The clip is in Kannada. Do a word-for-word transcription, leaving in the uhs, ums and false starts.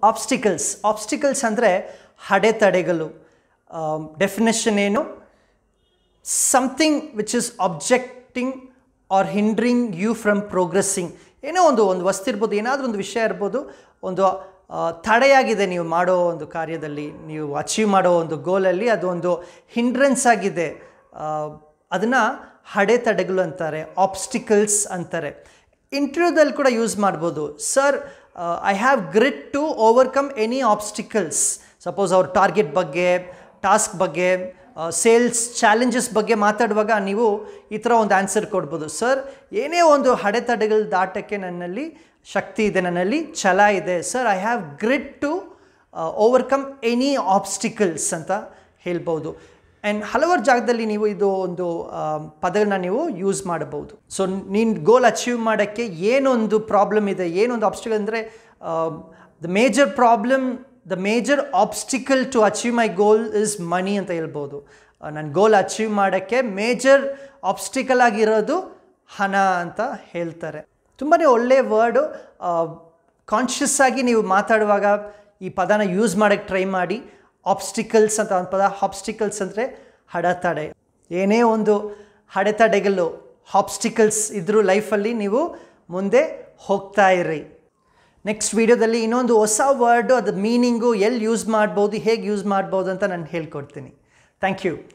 ಆಬ್ಸ್ಟಿಕಲ್ಸ್ ಆಬ್ಸ್ಟಿಕಲ್ಸ್ ಅಂದರೆ ಅಡೆತಡೆಗಳು. ಡೆಫಿನೇಷನ್ ಏನು? Something which is objecting or hindering you from progressing. ಏನೋ ಒಂದು ಒಂದು ವಸ್ತು ಇರ್ಬೋದು, ಏನಾದರೂ ಒಂದು ವಿಷಯ ಇರ್ಬೋದು, ಒಂದು ತಡೆಯಾಗಿದೆ ನೀವು ಮಾಡೋ ಒಂದು ಕಾರ್ಯದಲ್ಲಿ, ನೀವು ಅಚೀವ್ ಮಾಡೋ ಒಂದು ಗೋಲಲ್ಲಿ ಅದು ಒಂದು ಹಿಂಡ್ರೆನ್ಸ್ ಆಗಿದೆ, ಅದನ್ನು ಅಡೆತಡೆಗಳು ಅಂತಾರೆ, ಆಬ್ಸ್ಟಿಕಲ್ಸ್ ಅಂತಾರೆ. ಇಂಟರ್ವ್ಯೂದಲ್ಲಿ ಕೂಡ ಯೂಸ್ ಮಾಡ್ಬೋದು. Sir, I have grit to overcome any obstacles. Suppose ಅವ್ರ ಟಾರ್ಗೆಟ್ ಬಗ್ಗೆ, ಟಾಸ್ಕ್ ಬಗ್ಗೆ, ಸೇಲ್ಸ್ ಚಾಲೆಂಜಸ್ ಬಗ್ಗೆ ಮಾತಾಡುವಾಗ ನೀವು ಈ ಥರ ಒಂದು ಆನ್ಸರ್ ಕೊಡ್ಬೋದು. ಸರ್, ಏನೇ ಒಂದು ಅಡೆತಡೆಗಳು ದಾಟಕ್ಕೆ ನನ್ನಲ್ಲಿ ಶಕ್ತಿ ಇದೆ, ನನ್ನಲ್ಲಿ ಛಲ ಇದೆ. Sir, I have grit to overcome any obstacles ಅಂತ ಹೇಳ್ಬೋದು. ಆ್ಯಂಡ್ ಹಲವಾರು ಜಾಗದಲ್ಲಿ ನೀವು ಇದು ಒಂದು ಪದಗಳನ್ನ ನೀವು ಯೂಸ್ ಮಾಡಬಹುದು. ಸೊ ನೀನು ಗೋಲ್ ಅಚೀವ್ ಮಾಡೋಕ್ಕೆ ಏನೊಂದು ಪ್ರಾಬ್ಲಮ್ ಇದೆ, ಏನೊಂದು ಆಬ್ಸ್ಟಿಕಲ್ ಅಂದರೆ the major problem, the major obstacle to achieve my goal is money ಅಂತ ಹೇಳ್ಬೋದು. ನನ್ನ ಗೋಲ್ ಅಚೀವ್ ಮಾಡೋಕ್ಕೆ ಮೇಜರ್ ಆಬ್ಸ್ಟಿಕಲ್ ಆಗಿರೋದು ಹಣ ಅಂತ ಹೇಳ್ತಾರೆ. ತುಂಬಾ ಒಳ್ಳೆಯ ವರ್ಡು. ಕಾನ್ಷಿಯಸ್ ಆಗಿ ನೀವು ಮಾತಾಡುವಾಗ ಈ ಪದನ ಯೂಸ್ ಮಾಡೋಕ್ಕೆ ಟ್ರೈ ಮಾಡಿ. ಆಬ್ಸ್ಟಿಕಲ್ಸ್ ಅಂತ ಒಂದು ಪದ. ಆಬ್ಸ್ಟಿಕಲ್ಸ್ ಅಂದರೆ ಅಡೆತಡೆ. ಏನೇ ಒಂದು ಅಡೆತಡೆಗಳು, ಆಬ್ಸ್ಟಿಕಲ್ಸ್ ಇದ್ರೂ ಲೈಫಲ್ಲಿ ನೀವು ಮುಂದೆ ಹೋಗ್ತಾ ಇರಿ. ನೆಕ್ಸ್ಟ್ ವೀಡಿಯೋದಲ್ಲಿ ಇನ್ನೊಂದು ಹೊಸ ವರ್ಡು, ಅದ್ರ ಮೀನಿಂಗು, ಎಲ್ಲಿ ಯೂಸ್ ಮಾಡ್ಬೋದು, ಹೇಗೆ ಯೂಸ್ ಮಾಡ್ಬೋದು ಅಂತ ನಾನು ಹೇಳ್ಕೊಡ್ತೀನಿ. Thank you.